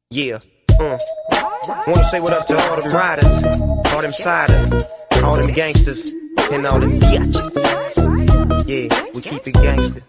Yeah, wanna say what up to all them riders, all them siders, all them gangsters, and all them biatches. Yeah, we keep it gangster.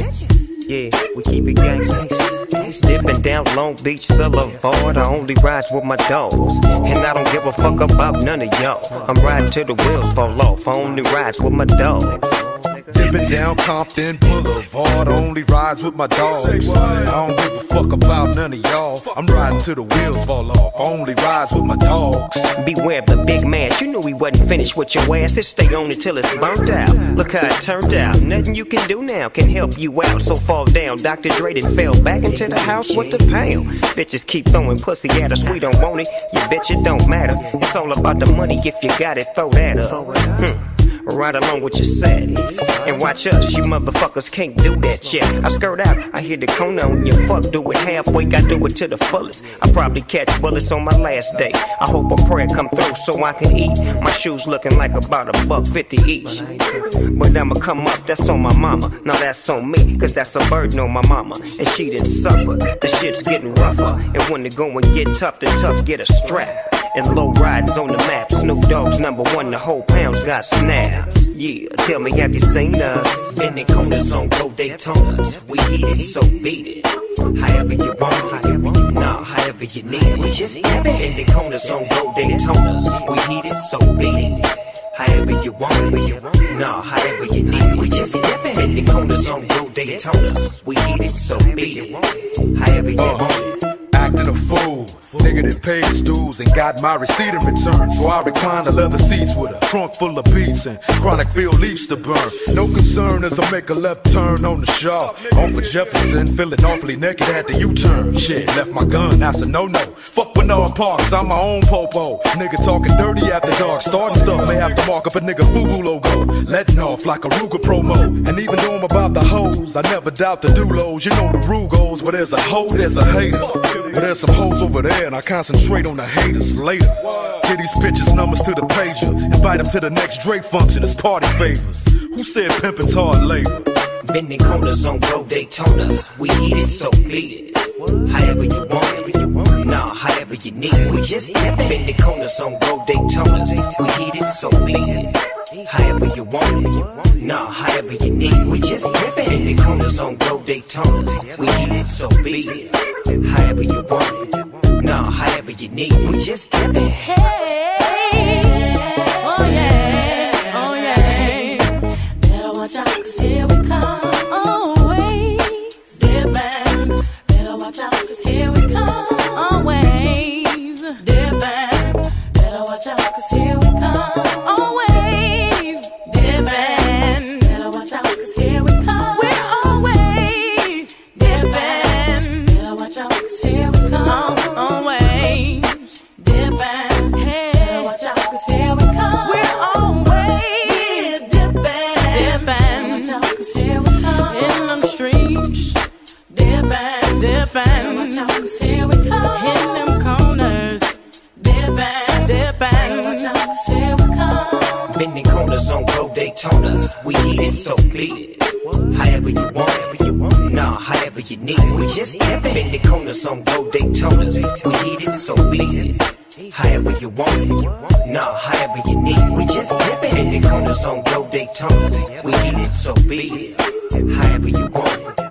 Yeah, we keep it gangster. Dipping down Long Beach Boulevard, I only ride with my dogs, and I don't give a fuck about none of y'all. I'm riding till the wheels fall off, I only ride with my dogs. Dipping down Compton Boulevard, only rides with my dogs. I don't give a fuck about none of y'all. I'm riding till the wheels fall off, only rides with my dogs. Beware of the big man, you knew he wasn't finished with your ass. Just stay on it till it's burnt out. Look how it turned out, nothing you can do now can help you out. So fall down, Dr. Dre done fell back into the house with the pound. Bitches keep throwing pussy at us, we don't want it. You bitch, it don't matter. It's all about the money, if you got it, throw that up. Right along with your set. And watch us, you motherfuckers can't do that yet. I skirt out, I hear the corner on your fuck. Do it halfway, I do it to the fullest. I probably catch bullets on my last day. I hope a prayer come through so I can eat. My shoes looking like about $1.50 each. But I'ma come up, that's on my mama. Now that's on me, cause that's a burden on my mama. And she didn't suffer, the shit's getting rougher. And when the going get tough, the tough get a strap. And low riders on the map, Snoop Dogg's #1, the whole pound's got snaps. Yeah, tell me, have you seen us? Bending corners on Go Daytonas. We eat it, so beat it. However you want, however you need it. We just bending corners on Go Daytonas. We eat it, so beat it. However you want, however you need it. We just bending corners on Go Daytonas. We eat it, so beat it. However you want it. Acting a fool, nigga that paid his dues and got my receipt in return. So I recline the leather seats with a trunk full of beats and chronic field leaves to burn. No concern as I make a left turn on the shaw. Off of Jefferson, feeling awfully naked at the U-turn. Shit, left my gun, that's a no-no. Fuck Bernard Parks, I'm my own popo. Nigga talking dirty after dark, starting stuff may have to mark up a nigga FUBU logo. Letting off like a Ruger promo. And even though I'm about the hoes, I never doubt the dulos. You know the rule goes, where there's a hoe, there's a hater. But there's some hoes over there and I concentrate on the haters later. Give these bitches numbers to the pager. Invite them to the next Drake function as party favors. Who said pimpin's hard labor? Bending corners on Go Daytonas. We eat it, so bleed it. However you want, however you need it. We just bending corners on Go Daytonas. We eat it, so bleed it. However you want, however you need it. We just bending corners on Go Daytonas. We eat it, so bleed it. However you want it, however you need it. We just dipping. Hey, oh yeah, oh yeah. Better watch out, cause here we come. Always dipping. Better watch out, cause here we come. Always dipping. Better watch out, cause here we come. Always dipping. Better watch out, cause here we come. We're always dipping. Better watch out, cause here we come. Always dipping. Hey, better watch out, cause here we come. We're always dipping. Watch out, cause here we come. In them streets, dipping. Watch out, cause here we come. In them corners, dipping. Watch out, cause here we come. Bending corners on Go Daytonas. We eat it, so bleed it. However you want, however you need it. We just bending corners on Go Daytonas. We eat it, so bleed it. However you want, however you need it. We just bending corners on Go Daytonas. We eat it, so bleed it. However you want,